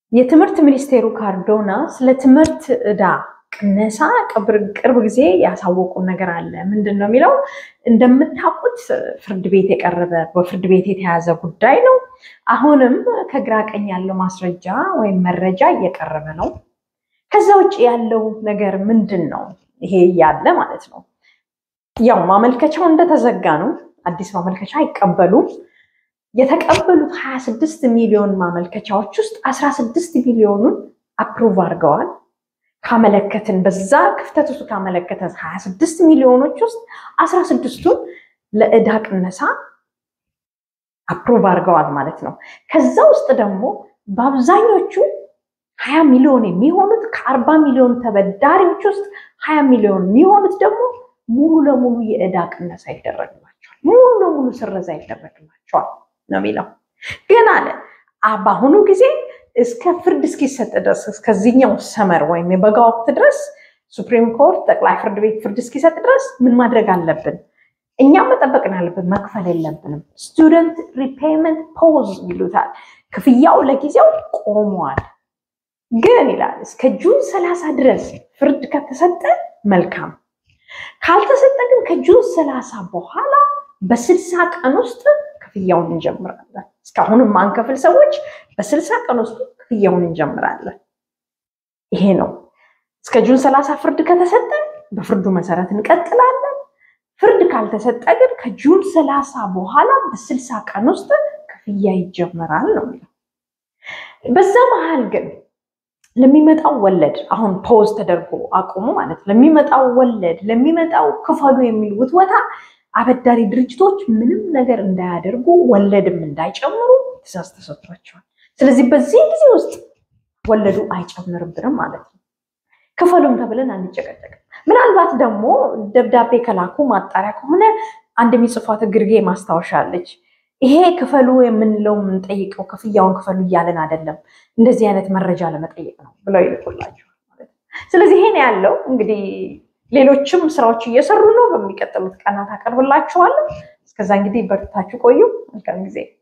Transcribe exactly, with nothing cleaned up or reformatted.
የትምህርት ሚኒስቴሩ ካርዶና ስለ ትምህርት እዳ ቅነሳ ቅርብ ጊዜ ያሳወቁ ነገር አለ ምንድነው የሚለው እንደምታውቁት ፍርድ ቤት የቀረበ በፍርድ ቤት የተያዘ ጉዳይ ነው አሁንም ከግራ ቀኝ ያለው ማስረጃ ወይ መረጃ እየቀረበ ነው ከዛ ውጪ ያለው ነገር ምንድነው ይሄ ያለ ማለት ነው ያው ማመልከቻው እንደተዘጋ ነው አዲስ ማመልከቻ አይቀበሉ የተቀበሉት ሃያ ስድስት ሚሊዮን ማመልከቻዎች ውስጥ አስራ ስድስት ሚሊዮኑን አፕሩቭ አድርገዋል ካመለከትን በዛ ክፍተት ውስጥ ካመለከተን ሃያ ስድስት ሚሊዮኖች ውስጥ አስራ ስድስቱን ለእዳ ቅነሳ አፕሩቭ አድርገዋል ማለት ነው ከዛ ውስጥ ደግሞ በአብዛኞቹ ሃያ ሚሊዮን የሚሆኑት ከአርባ ሚሊዮን ተበዳሪዎች ውስጥ ሃያ ሚሊዮን የሚሆኑት ደግሞ ሙሉ ለሙሉ የእዳ ቅነሳ ይደረግላቸዋል ሙሉ ለሙሉ ስረዛ ይደረግላቸዋል ነው የሚለው ግን አለ አባሁኑ ጊዜ እስከ ፍርድ እስኪሰጥ ድረስ እስከዚህኛው ሰመር ወይም የበጋ ወቅት ድረስ ሱፕሪም ኮርት ጠቅላይ ፍርድ ቤት ፍርድ እስኪሰጥ ድረስ ምን ማድረግ አለብን እኛ መጠበቅን አለብን መክፈል የለብንም ስቱደንት ሪፔይመንት ፖዝ ይሉታል ክፍያው ለጊዜው ቆሟል ግን ይላል እስከ ጁን ሰላሳ ድረስ ፍርድ ከተሰጠ መልካም ካልተሰጠ ግን ከጁን ሰላሳ በኋላ በስልሳ ቀን ውስጥ ክፍያውን እንጀምራለን እስካሁን ማንከፍል ሰዎች በስልሳ ቀን ውስጥ ክፍያውን እንጀምራለን ይሄ ነው እስከ ጁን ሰላሳ ፍርድ ከተሰጠ በፍርዱ መሰረት እንቀጥላለን ፍርድ ካልተሰጠ ግን ከጁን ሰላሳ በኋላ በስልሳ ቀን ውስጥ ክፍያ ይጀምራል ነው በዛ መሃል ግን ለሚመጣው ወለድ አሁን ፖዝ ተደርጎ አቆሙ ማለት ለሚመጣው ወለድ ለሚመጣው ክፈሉ የሚል ውትወታ አበዳሪ ድርጅቶች ምንም ነገር እንዳያደርጉ ወለድም እንዳይጨምሩ ትዕዛዝ ተሰጥቷቸዋል ስለዚህ በዚህ ጊዜ ውስጥ ወለዱ አይጨምርብንም ማለት ነው ክፈሉም ተብለን አንጨቀጨቅም ምናልባት ደግሞ ደብዳቤ ከላኩ ማጣሪያ ከሆነ አንድ የሚጽፋት ግርጌ ማስታወሻለች ይሄ ክፈሉ የምንለው ምን ጠይቀው ክፍያውን ክፈሉ ይያለን አይደለም እንደዚህ አይነት መረጃ ለመጠየቅ ነው ብለው ይልኩላቸዋል ማለት ነው ስለዚህ ይሄን ያለው እንግዲህ ሌሎችም ስራዎች እየሰሩ ነው በሚቀጥሉት ቀናት አቀርብላችኋለሁ እስከዛ እንግዲህ በርታችሁ ቆዩ መልካም ጊዜ